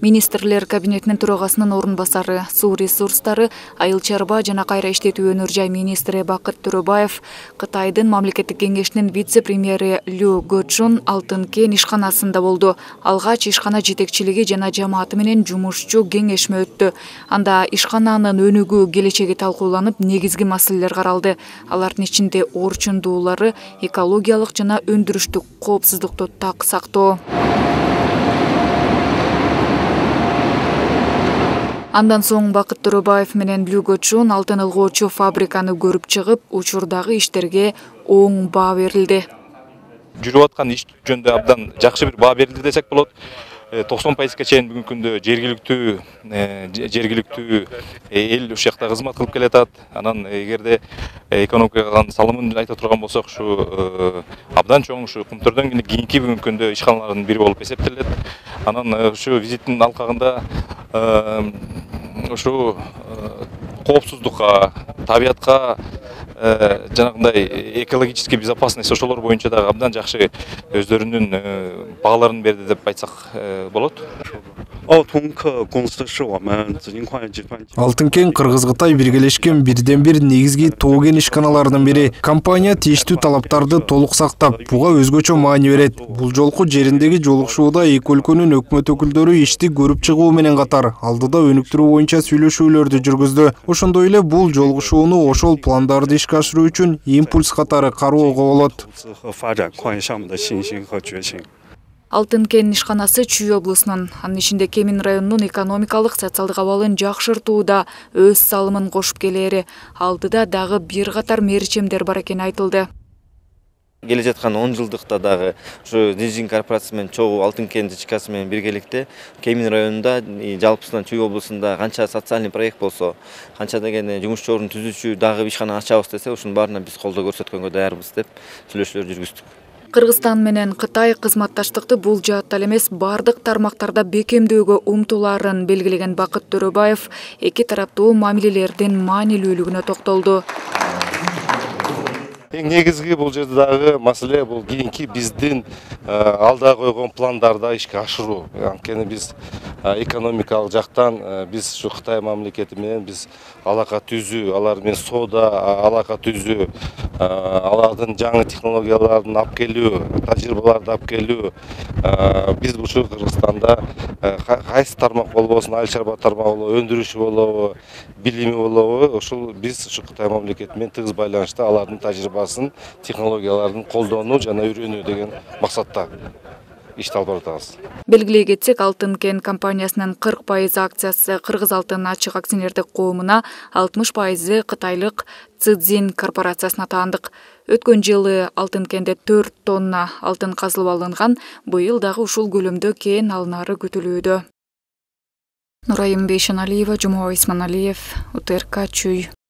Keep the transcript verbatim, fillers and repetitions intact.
Министрлер кабинетинин төрагасынын орун басары, суу ресурстары, айыл чарба жана кайра иштетүү өнөр жай министри Бакыт Төрөбаев Кытайдын мамлекеттик кеңешинин вице-премьери Лю Гочун Алтын кен ишканасында болду. Алгач ишкана жетекчилиги жана жамааты менен жумушчу кеңешме өттү. Анда ишкананын өнүгүү келечеги талкууланып, негизги маселелер каралды. Алардын ичинде орчундуулары, экологиялык жана өндүрүштүк коопсуздукту так сактоо. Андан соң Бакыт Төрөбаев менен Лю Гочун алтын ылгоочу фабриканы көрүп чыгып, учурдагы иштерге оң баа берилди. Жүрүп аткан иш жөнүндө абдан жакшы бир баа берилди десек болот. токсон пайызга чейин бүгүнкү күндө жергиликтүү жергиликтүү эл ушул жакта кызмат кылып келатат. Анан эгерде экономикага салымын айта турган болсок, ушу абдан чоң ушу Кумтөрдөн кийинки бүгүнкү күндө ишканалардын бири болуп эсептелет. Анан ушу визиттин алкагында ушу коопсуздукка, табиятка, жанагындай экологически безопасность ошолор боюнча дагы абдан жакшы өздөрүнүн бааларын берди деп айтсак болот. Алтын кен Кыргыз-Кытай биргелешкен бирден бир негизги тоо кен ишканаларынын бири. Компания тийиштүү талаптарды толук сактап, буга өзгөчө маани берет. Бул жолку жериндеги жолугушууда эки өлкөнүн өкмөт өкүлдөрү ишти көрүп чыгуу менен катар алдыда өнүктүрүү боюнча сүйлөшүүлөрдү жүргүздү. Ошондой эле бул жолугушууну ошол пландарды ишке ашыруу үчүн импульс катары кароого болот. Алтын кен ишканасы Чүй облусунун, анын ичинде Кемин районунун экономикалык, социалдык абалын жакшыртууда өз салымын кошуп келери алдыда дагы бир катар мерчемдер бар экени айтылды. Келе жаткан он жылдыкта дагы ушу Дижин корпорациясы менен чогуу алтын кен жичкасы менен биргеликте Кемин районунда, жалпысынан Чүй облусунда канча социальный проект болсо, канча деген жумушчу орун түзүүчү дагы ишкана ачабыз десе, ушунун баарына биз колдоо көрсөткөнгө даярбыз деп сүйлөшүүлөр жүргүздүк. Кыргызстан менен Кытай кызматташтыкты бул жаатта эмес бардык тармактарда бекемдөөгө умтулаарын белгилеген Бакыт Төрөбаев эки тараптуу мамилелердин маанилүүлүгүнө токтолду. Эң негизги бул жерде дагы маселе бул кийинки биздин алда койгон пландарды ишке ашыруу. Анткени биз экономикалык жактан биз ушу Кытай мамлекети менен биз алака түзүү, алар менен соода алака түзүү, алардын жаңы технологияларын алып келүү, тажрыйбаларды алып келүү. Биз ушу Кыргызстанда кайсы тармак болбосун, айыл чарба тармагы болобу, өндүрүшү болобу, билими болобу, ошол биз ушу Кытай мамлекети менен тыгыз байланышта алардын тажрыйбасын, технологияларын колдонуу жана үйрөнүү деген максатта ишти алып барабыз. Белгилей кетсек, Алтын кен компаниясынын кырк пайыз акциясы Кыргыз алтын ачык акционердик коомуна, алтымыш пайызы кытайлык Цзин корпорациясына таандык. Өткөн жылы алтын кенде төрт тонна алтын казылып алынган, быйыл дагы ушул көлөмдө кен алынары күтүлүүдө. Нурайым Бейшеналиева, Жумабек Исманалиев, УТРК Чүй.